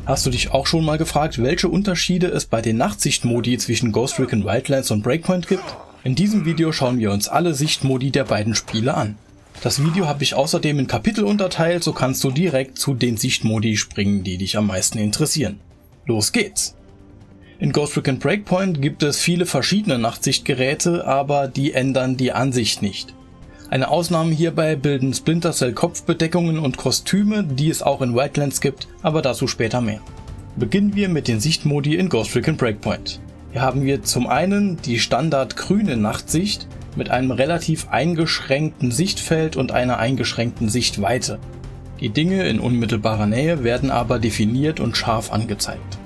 Hast du dich auch schon mal gefragt, welche Unterschiede es bei den Nachtsichtmodi zwischen Ghost Recon Wildlands und Breakpoint gibt? In diesem Video schauen wir uns alle Sichtmodi der beiden Spiele an. Das Video habe ich außerdem in Kapitel unterteilt, so kannst du direkt zu den Sichtmodi springen, die dich am meisten interessieren. Los geht's! In Ghost Recon Breakpoint gibt es viele verschiedene Nachtsichtgeräte, aber die ändern die Ansicht nicht. Eine Ausnahme hierbei bilden Splinter Cell Kopfbedeckungen und Kostüme, die es auch in Wildlands gibt, aber dazu später mehr. Beginnen wir mit den Sichtmodi in Ghost Recon Breakpoint. Hier haben wir zum einen die Standard grüne Nachtsicht mit einem relativ eingeschränkten Sichtfeld und einer eingeschränkten Sichtweite. Die Dinge in unmittelbarer Nähe werden aber definiert und scharf angezeigt.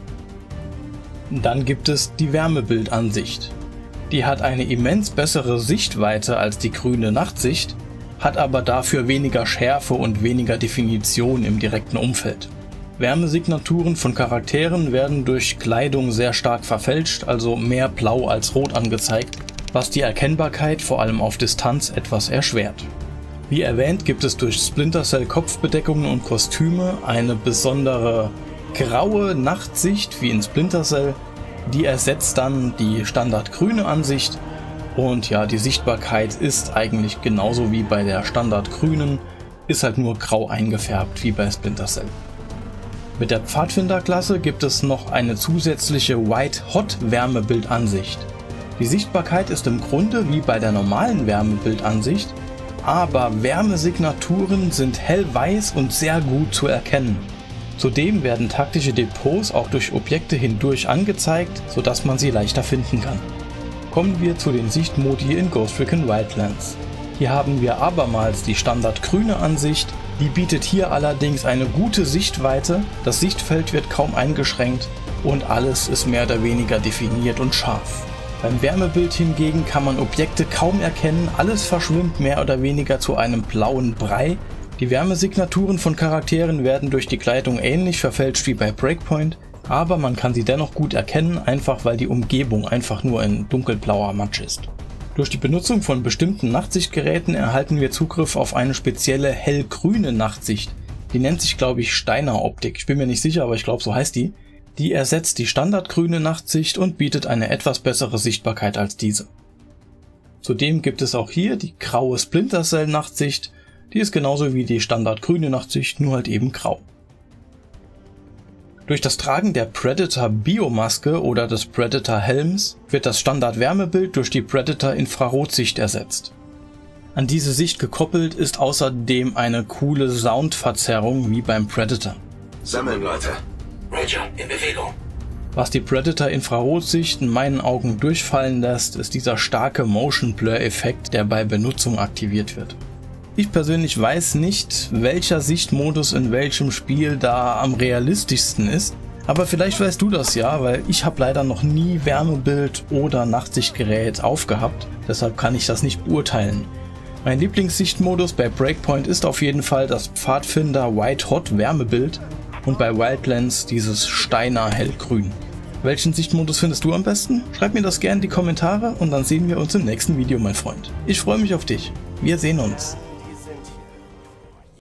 Dann gibt es die Wärmebildansicht. Die hat eine immens bessere Sichtweite als die grüne Nachtsicht, hat aber dafür weniger Schärfe und weniger Definition im direkten Umfeld. Wärmesignaturen von Charakteren werden durch Kleidung sehr stark verfälscht, also mehr blau als rot angezeigt, was die Erkennbarkeit vor allem auf Distanz etwas erschwert. Wie erwähnt gibt es durch Splinter Cell Kopfbedeckungen und Kostüme eine besondere graue Nachtsicht wie in Splinter Cell. Die ersetzt dann die standardgrüne Ansicht und ja, die Sichtbarkeit ist eigentlich genauso wie bei der standardgrünen, ist halt nur grau eingefärbt wie bei Splinter Cell. Mit der Pfadfinderklasse gibt es noch eine zusätzliche White-Hot Wärmebildansicht. Die Sichtbarkeit ist im Grunde wie bei der normalen Wärmebildansicht, aber Wärmesignaturen sind hellweiß und sehr gut zu erkennen. Zudem werden taktische Depots auch durch Objekte hindurch angezeigt, sodass man sie leichter finden kann. Kommen wir zu den Sichtmodi in Ghost Recon Wildlands. Hier haben wir abermals die standardgrüne Ansicht, die bietet hier allerdings eine gute Sichtweite, das Sichtfeld wird kaum eingeschränkt und alles ist mehr oder weniger definiert und scharf. Beim Wärmebild hingegen kann man Objekte kaum erkennen, alles verschwimmt mehr oder weniger zu einem blauen Brei. Die Wärmesignaturen von Charakteren werden durch die Kleidung ähnlich verfälscht wie bei Breakpoint, aber man kann sie dennoch gut erkennen, einfach weil die Umgebung einfach nur in dunkelblauer Matsch ist. Durch die Benutzung von bestimmten Nachtsichtgeräten erhalten wir Zugriff auf eine spezielle hellgrüne Nachtsicht. Die nennt sich, glaube ich, Steiner Optik. Ich bin mir nicht sicher, aber ich glaube, so heißt die. Die ersetzt die standardgrüne Nachtsicht und bietet eine etwas bessere Sichtbarkeit als diese. Zudem gibt es auch hier die graue Splinter Cell Nachtsicht. Die ist genauso wie die standardgrüne Nachtsicht, nur halt eben grau. Durch das Tragen der Predator Biomaske oder des Predator Helms wird das Standard Wärmebild durch die Predator Infrarotsicht ersetzt. An diese Sicht gekoppelt ist außerdem eine coole Soundverzerrung wie beim Predator. Sammeln, Leute. Ranger, in Bewegung. Was die Predator Infrarotsicht in meinen Augen durchfallen lässt, ist dieser starke Motion Blur Effekt, der bei Benutzung aktiviert wird. Ich persönlich weiß nicht, welcher Sichtmodus in welchem Spiel da am realistischsten ist, aber vielleicht weißt du das ja, weil ich habe leider noch nie Wärmebild oder Nachtsichtgerät aufgehabt, deshalb kann ich das nicht beurteilen. Mein Lieblingssichtmodus bei Breakpoint ist auf jeden Fall das Pfadfinder White-Hot Wärmebild und bei Wildlands dieses Steiner Hellgrün. Welchen Sichtmodus findest du am besten? Schreib mir das gerne in die Kommentare und dann sehen wir uns im nächsten Video, mein Freund. Ich freue mich auf dich. Wir sehen uns.